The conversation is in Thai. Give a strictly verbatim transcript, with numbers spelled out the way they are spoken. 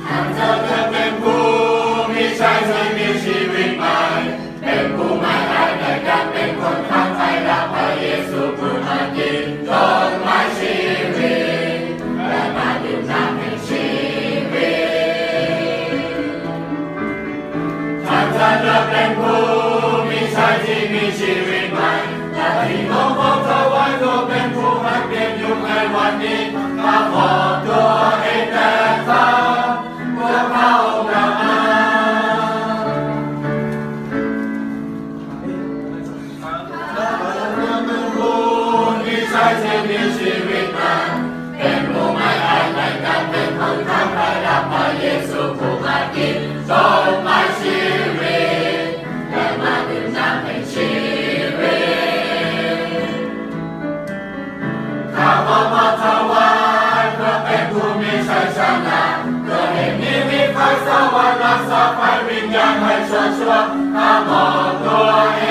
หากเธอจะเป็นผู้มีชัยที่มีชีวิตใหม่เป็นผู้ไม่อายในการเป็นคนข้างใครรับพระเยซูผู้มากินต้นไม้ชีวิตและมาดื่มน้ำแห่งชีวิตหากเธอจะเป็นผู้มีชัยที่มีชีวิตใหม่แต่ที่น้องของเธอไว้ก็เป็นผู้ให้เปลี่ยนยุคในวันนี้ข้าขอตัวเองแต่เขาเพื่อเขากลับมาที่มีชีวิตมาเป็นผู้ไม่อายในการเป็นคนข้างใครรับพระเยซูผู้มากินต้นไม้ชีวิตและมาดื่มน้ำแห่งชีวิตข้าขอมาถวายเพื่อเป็นผู้มีชัยชนะเพื่อให้มีวิไฟสวรรค์รักษาไฟวิญญาณให้ชั่วชั่วข้ามองตัวเอง